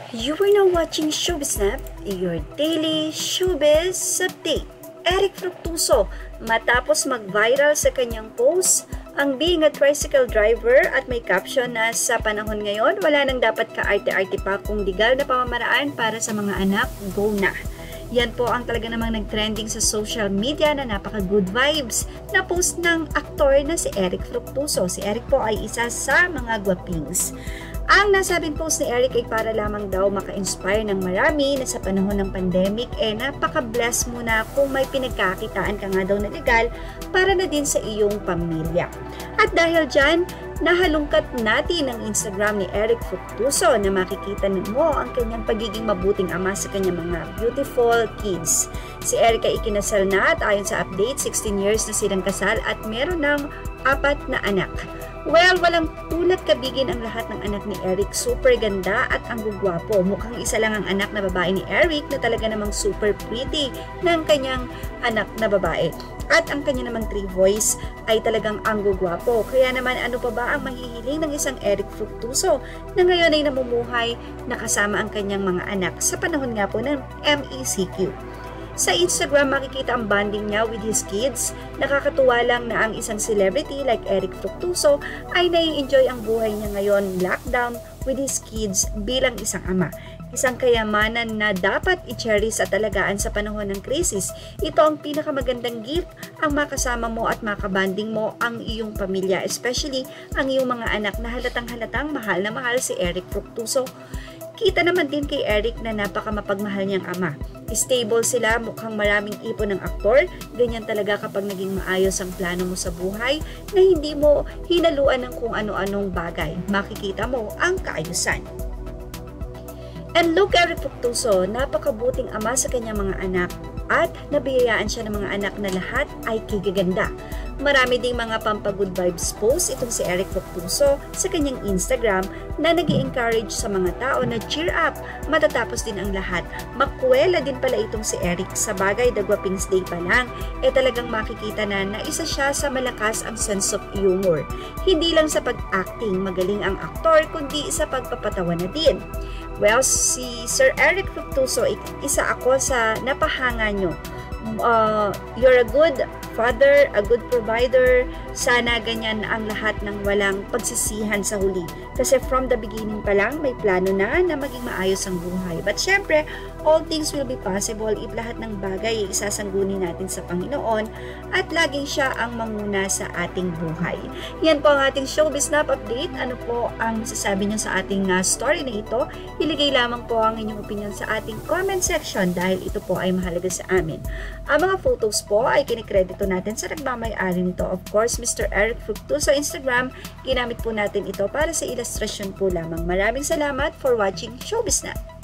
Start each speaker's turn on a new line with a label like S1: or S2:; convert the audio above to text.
S1: You are now watching Showbiz Snap, your daily showbiz update. Eric Fructuoso, matapos mag-viral sa kanyang post, ang being a tricycle driver at may caption na sa panahon ngayon, wala nang dapat ka-arte-arte pa kung legal na pamamaraan para sa mga anak, go na. Yan po ang talaga namang nag-trending sa social media na napaka-good vibes na post ng aktor na si Eric Fructuoso. Si Eric po ay isa sa mga gwapings. Ang nasabing post ni Eric ay para lamang daw maka-inspire ng marami na sa panahon ng pandemic napaka-bless mo na kung may pinagkakitaan ka nga daw na legal para na din sa iyong pamilya. At dahil dyan, nahalungkat natin ang Instagram ni Eric Fructuoso na makikita mo ang kanyang pagiging mabuting ama sa kanyang mga beautiful kids. Si Eric ay ikinasal na at ayon sa update, 16 years na silang kasal at meron ng 4 na anak. Well, walang tulad kabigin ang lahat ng anak ni Eric. Super ganda at ang gugwapo. Mukhang isa lang ang anak na babae ni Eric na talaga namang super pretty ng kanyang anak na babae. At ang kanya namang 3 boys ay talagang ang gugwapo. Kaya naman ano pa ba ang mahihiling ng isang Eric Fructuoso na ngayon ay namumuhay na kasama ang kanyang mga anak sa panahon nga po ng MECQ. Sa Instagram, makikita ang bonding niya with his kids. Nakakatuwa lang na ang isang celebrity like Eric Fructuoso ay nai-enjoy ang buhay niya ngayon lockdown with his kids bilang isang ama. Isang kayamanan na dapat i-cherish at alagaan sa panahon ng krisis. Ito ang pinakamagandang gift, ang makasama mo at makabanding mo ang iyong pamilya, especially ang iyong mga anak na halatang-halatang mahal na mahal si Eric Fructuoso. Kita naman din kay Eric na napaka mapagmahal niyang ama. Stable sila, mukhang maraming ipon ng aktor. Ganyan talaga kapag naging maayos ang plano mo sa buhay na hindi mo hinaluan ng kung ano-anong bagay. Makikita mo ang kaayusan. And look, Eric Fructuoso, napakabuting ama sa kanyang mga anak at nabiyayaan siya ng mga anak na lahat ay kigaganda. Marami ding mga pampagood vibes post itong si Eric Fructuoso sa kanyang Instagram na nag-i-encourage sa mga tao na cheer up, matatapos din ang lahat. Makuwela din pala itong si Eric, sa bagay Dagwapings Day pa lang, talagang makikita na isa siya sa malakas ang sense of humor. Hindi lang sa pag-acting magaling ang aktor, kundi sa pagpapatawa na din. Well, si Sir Eric Fructuoso, isa ako sa napahanga nyo. You're a good father, a good provider. Sana ganyan ang lahat ng walang pagsisihan sa huli. Kasi from the beginning pa lang, may plano na maging maayos ang buhay. But syempre, all things will be possible if lahat ng bagay ay isasangguni natin sa Panginoon at laging siya ang manguna sa ating buhay. Yan po ang ating Showbiz Snap update. Ano po ang masasabi niyo sa ating story na ito? Iligay lamang po ang inyong opinion sa ating comment section dahil ito po ay mahalaga sa amin. Ang mga photos po ay kinikredito natin sa nagmamay-ari nito. Of course, Mr. Eric Fructuoso Instagram, ginamit po natin ito para sa ilustrasyon po lamang. Maraming salamat for watching Showbiz Snap.